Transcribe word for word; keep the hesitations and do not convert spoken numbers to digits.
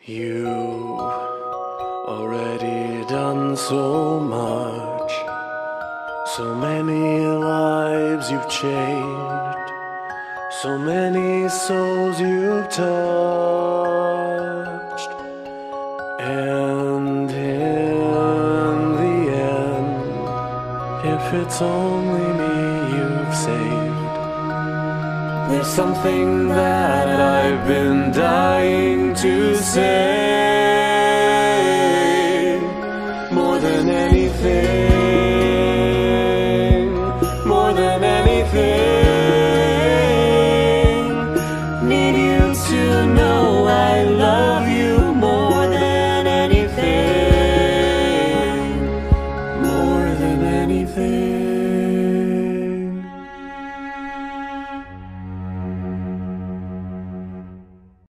You've already done so much, so many lives you've changed, so many souls you've touched, and in the end, if it's only me you've saved, there's something that I've been dying to say.